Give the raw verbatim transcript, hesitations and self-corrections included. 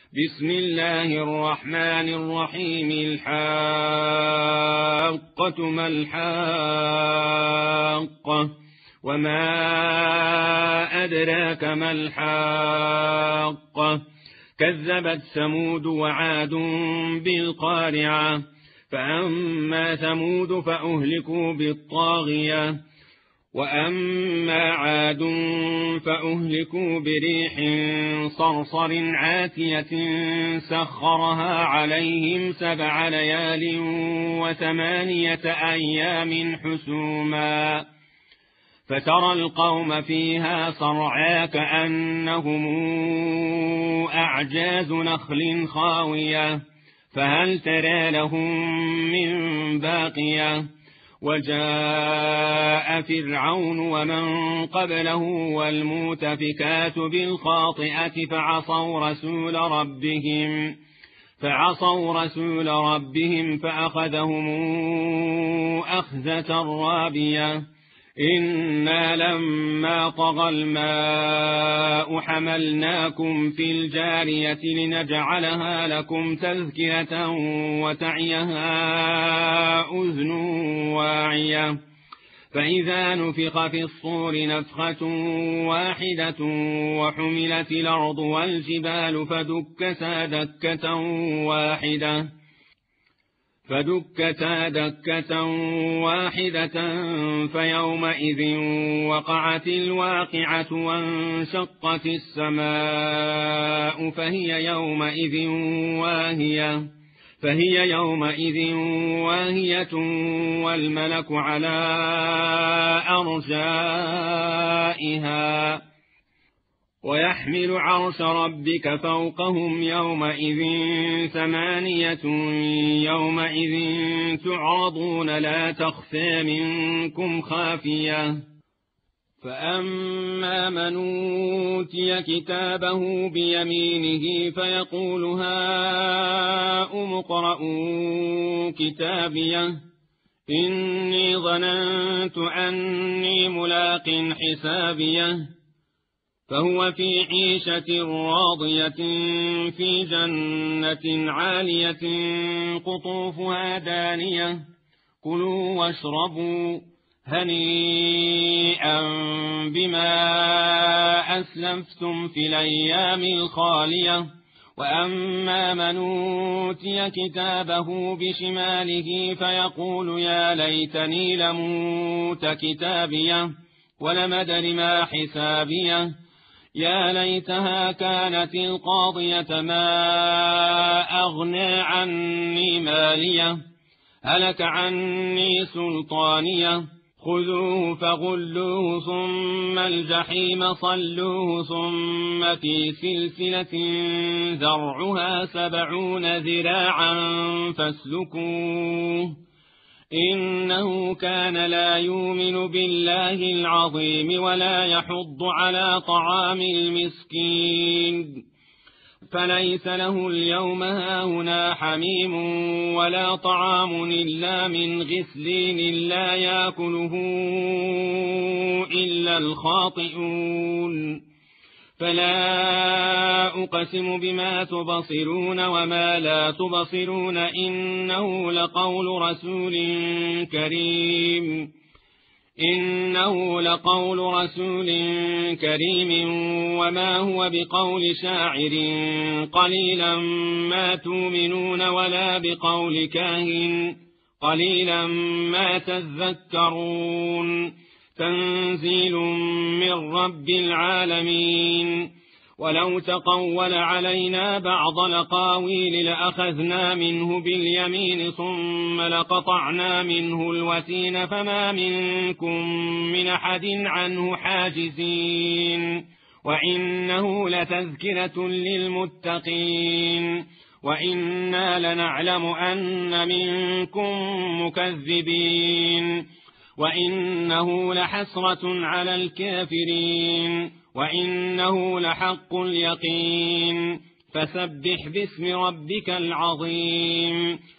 بسم الله الرحمن الرحيم. الحاقة ما الحاقة وما أدراك ما الحاقة كذبت ثمود وعاد بالقارعة فأما ثمود فأهلكوا بالطاغية وأما عاد فأهلكوا بريح صرصر عاتية سخرها عليهم سبع ليال وثمانية أيام حسوما فترى القوم فيها صرعا كأنهم أعجاز نخل خاوية فهل ترى لهم من باقية وجاء فرعون ومن قبله والمؤتفكات بالخاطئة فعصوا رسول ربهم فعصوا رسول ربهم فأخذهم أخذة رابية إنا لما طغى الماء حملناكم في الجارية لنجعلها لكم تذكرة وتعيها أذن واعية فإذا نفخ في الصور نفخة واحدة وحملت الأرض والجبال فدكتا دكة واحدة فدكتا دكة واحدة فيومئذ وقعت الواقعة وانشقت السماء فهي يومئذ واهية فهي يومئذ واهية والملك على أرجائها ويحمل عرش ربك فوقهم يومئذ ثمانية يومئذ تعرضون لا تخفى منكم خافية فأما من أوتي كتابه بيمينه فيقول هاؤم اقرءوا كتابيه إني ظننت أني ملاق حسابيه فهو في عيشة راضية في جنة عالية قطوفها دانية كلوا واشربوا هنيئا بما أسلفتم في الأيام الخالية وأما من أوتي كتابه بشماله فيقول يا ليتني لموت كتابيه ولم أدر ما حسابيه يا ليتها كانت القاضية ما أغنى عني مالية هلك عني سلطانية خذوه فغلوه ثم الجحيم صلوه ثم في سلسلة ذرعها سبعون ذراعا فاسلكوه إنه كان لا يؤمن بالله العظيم ولا يحض على طعام المسكين فليس له اليوم هاهنا حميم ولا طعام إلا من غسلين لا يأكله إلا الخاطئون فلا أقسم بما تبصرون وما لا تبصرون إنه لقول رسول كريم إنه لقول رسول كريم وما هو بقول شاعر قليلا ما تؤمنون ولا بقول كاهن قليلا ما تذكرون تنزيل من رب العالمين ولو تقول علينا بعض الأقاويل لأخذنا منه باليمين ثم لقطعنا منه الوتين فما منكم من أحد عنه حاجزين وإنه لتذكرة للمتقين وإنا لنعلم أن منكم مكذبين وإنه لحسرة على الكافرين وإنه لحق اليقين فسبح باسم ربك العظيم